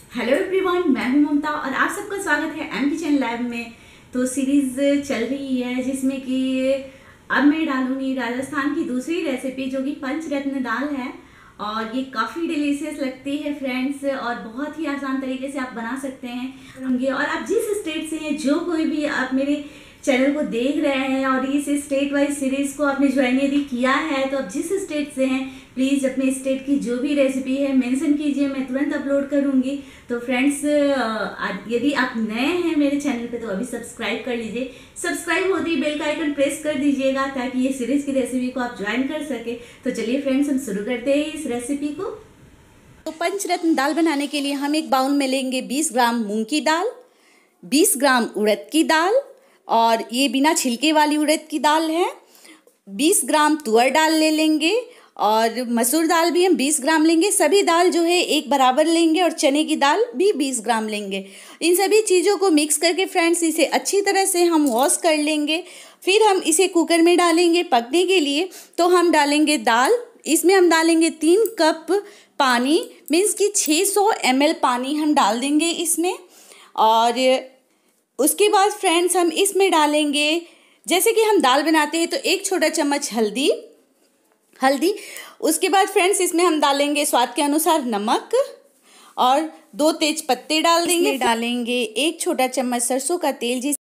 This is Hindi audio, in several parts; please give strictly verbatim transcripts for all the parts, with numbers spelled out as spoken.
हेलो एवरीवन, मैं हूं ममता और आप सबका स्वागत है एम किचन लैब में। तो सीरीज चल रही है जिसमें कि अब मैं डालूंगी राजस्थान की दूसरी रेसिपी जो कि पंचरत्न दाल है। और ये काफ़ी डिलीशियस लगती है फ्रेंड्स, और बहुत ही आसान तरीके से आप बना सकते हैं। और आप जिस स्टेट से हैं, जो कोई भी आप मेरे चैनल को देख रहे हैं और इस स्टेट वाइज सीरीज को आपने ज्वाइन यदि किया है, तो आप जिस स्टेट से हैं प्लीज़ अपने स्टेट की जो भी रेसिपी है मेंशन कीजिए, मैं तुरंत अपलोड करूंगी। तो फ्रेंड्स, यदि आप नए हैं मेरे चैनल पे तो अभी सब्सक्राइब कर लीजिए। सब्सक्राइब होते ही बेल का आइकन प्रेस कर दीजिएगा ताकि ये सीरीज की रेसिपी को आप ज्वाइन कर सके। तो चलिए फ्रेंड्स, हम शुरू करते हैं इस रेसिपी को। तो पंचरत्न दाल बनाने के लिए हम एक बाउल में लेंगे बीस ग्राम मूंग की दाल, बीस ग्राम उड़द की दाल, और ये बिना छिलके वाली उड़द की दाल है। बीस ग्राम तुअर दाल ले लेंगे और मसूर दाल भी हम बीस ग्राम लेंगे। सभी दाल जो है एक बराबर लेंगे और चने की दाल भी बीस ग्राम लेंगे। इन सभी चीज़ों को मिक्स करके फ्रेंड्स इसे अच्छी तरह से हम वॉश कर लेंगे। फिर हम इसे कुकर में डालेंगे पकने के लिए। तो हम डालेंगे दाल, इसमें हम डालेंगे तीन कप पानी, मीन्स कि छः सौ एम एल पानी हम डाल देंगे इसमें। और उसके बाद फ्रेंड्स हम इसमें डालेंगे, जैसे कि हम दाल बनाते हैं तो एक छोटा चम्मच हल्दी हल्दी उसके बाद फ्रेंड्स इसमें हम डालेंगे स्वाद के अनुसार नमक और दो तेज पत्ते डाल देंगे। डालेंगे एक छोटा चम्मच सरसों का तेल। जिस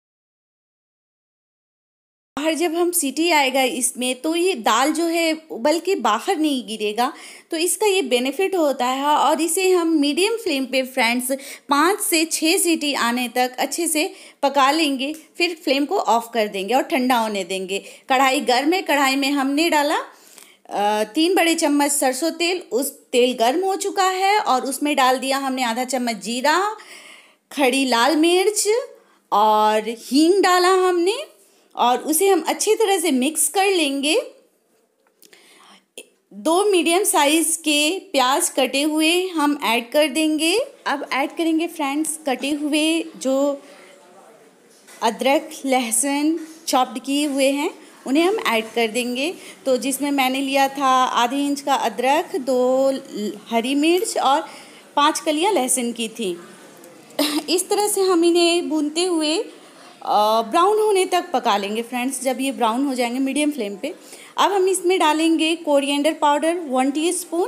बाहर जब हम सीटी आएगा इसमें तो ये दाल जो है बल्कि बाहर नहीं गिरेगा, तो इसका ये बेनिफिट होता है। और इसे हम मीडियम फ्लेम पे फ्रेंड्स पाँच से छः सीटी आने तक अच्छे से पका लेंगे। फिर फ्लेम को ऑफ कर देंगे और ठंडा होने देंगे। कढ़ाई गर्म है, कढ़ाई में हमने डाला तीन बड़े चम्मच सरसों तेल। उस तेल गर्म हो चुका है और उसमें डाल दिया हमने आधा चम्मच जीरा, खड़ी लाल मिर्च और हींग डाला हमने, और उसे हम अच्छी तरह से मिक्स कर लेंगे। दो मीडियम साइज़ के प्याज कटे हुए हम ऐड कर देंगे। अब ऐड करेंगे फ्रेंड्स कटे हुए जो अदरक लहसुन चॉप्ड किए हुए हैं, उन्हें हम ऐड कर देंगे। तो जिसमें मैंने लिया था आधे इंच का अदरक, दो हरी मिर्च और पांच कलियां लहसुन की थी। इस तरह से हम इन्हें भूनते हुए ब्राउन होने तक पका लेंगे फ्रेंड्स। जब ये ब्राउन हो जाएंगे मीडियम फ्लेम पे, अब हम इसमें डालेंगे कोरिएंडर पाउडर वन टीस्पून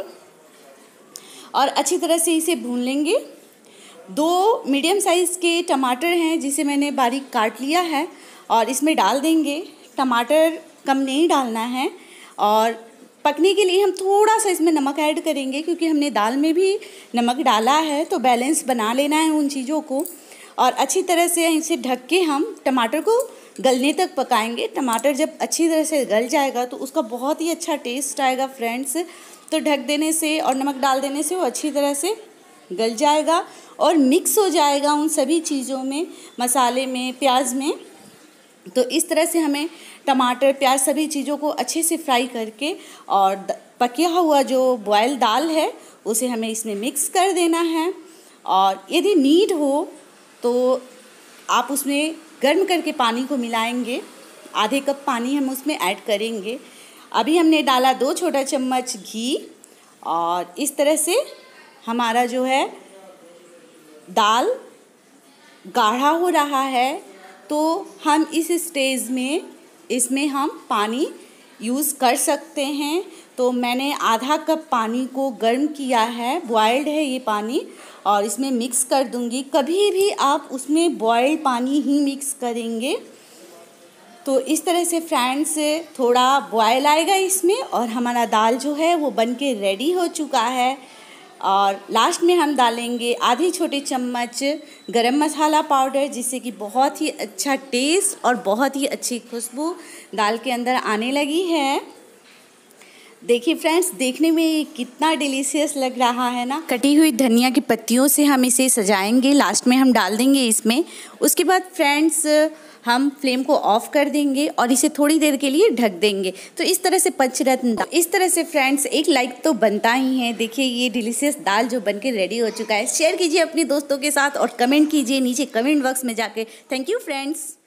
और अच्छी तरह से इसे भून लेंगे। दो मीडियम साइज़ के टमाटर हैं जिसे मैंने बारीक काट लिया है और इसमें डाल देंगे। टमाटर कम नहीं डालना है। और पकने के लिए हम थोड़ा सा इसमें नमक ऐड करेंगे क्योंकि हमने दाल में भी नमक डाला है, तो बैलेंस बना लेना है उन चीज़ों को। और अच्छी तरह से इसे ढक के हम टमाटर को गलने तक पकाएंगे। टमाटर जब अच्छी तरह से गल जाएगा तो उसका बहुत ही अच्छा टेस्ट आएगा फ्रेंड्स। तो ढक देने से और नमक डाल देने से वो अच्छी तरह से गल जाएगा और मिक्स हो जाएगा उन सभी चीज़ों में, मसाले में, प्याज में। तो इस तरह से हमें टमाटर प्याज सभी चीज़ों को अच्छे से फ्राई करके और पकिया हुआ जो बॉयल दाल है उसे हमें इसमें मिक्स कर देना है। और यदि नीड हो तो आप उसमें गर्म करके पानी को मिलाएंगे। आधे कप पानी हम उसमें ऐड करेंगे। अभी हमने डाला दो छोटा चम्मच घी और इस तरह से हमारा जो है दाल गाढ़ा हो रहा है। तो हम इस स्टेज में इसमें हम पानी यूज़ कर सकते हैं। तो मैंने आधा कप पानी को गर्म किया है, बॉयल्ड है ये पानी, और इसमें मिक्स कर दूंगी। कभी भी आप उसमें बॉयल्ड पानी ही मिक्स करेंगे। तो इस तरह से फ्रेंड्स थोड़ा बॉयल आएगा इसमें और हमारा दाल जो है वो बन के रेडी हो चुका है। और लास्ट में हम डालेंगे आधी छोटी चम्मच गरम मसाला पाउडर, जिससे कि बहुत ही अच्छा टेस्ट और बहुत ही अच्छी खुशबू दाल के अंदर आने लगी है। देखिए फ्रेंड्स, देखने में ये कितना डिलीशियस लग रहा है ना। कटी हुई धनिया की पत्तियों से हम इसे सजाएंगे, लास्ट में हम डाल देंगे इसमें। उसके बाद फ्रेंड्स हम फ्लेम को ऑफ कर देंगे और इसे थोड़ी देर के लिए ढक देंगे। तो इस तरह से पंचरत्न दाल, इस तरह से फ्रेंड्स एक लाइक तो बनता ही है। देखिए ये डिलीशियस दाल जो बनके रेडी हो चुका है। शेयर कीजिए अपने दोस्तों के साथ और कमेंट कीजिए नीचे कमेंट बॉक्स में जाके। Thank you friends.